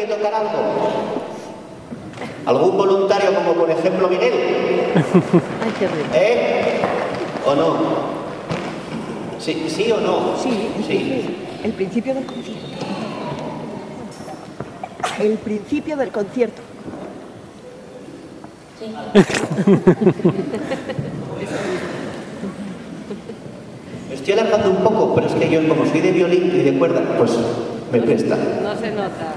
tocar algo? ¿Algún voluntario, como por ejemplo Miguel? ¿O no? ¿Sí o no? Sí. El principio del concierto. El principio del concierto. Sí. Me estoy alargando un poco, pero es que yo, como soy de violín y de cuerda, pues me presta. No se nota.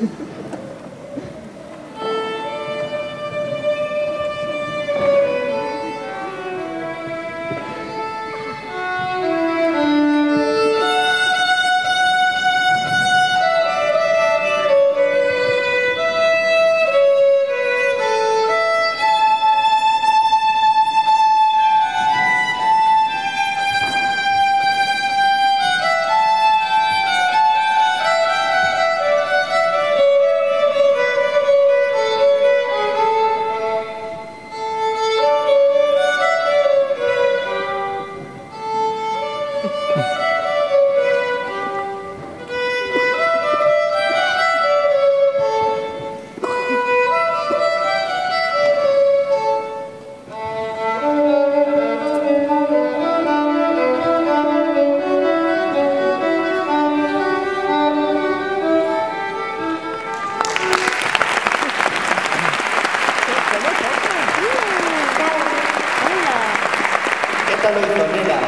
Lo hizo Nela.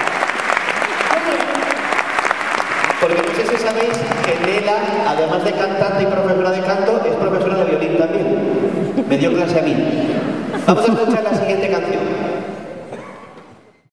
Porque no sé si sabéis que Nela, además de cantante y profesora de canto, es profesora de violín también. Me dio clase a mí. Vamos a escuchar la siguiente canción.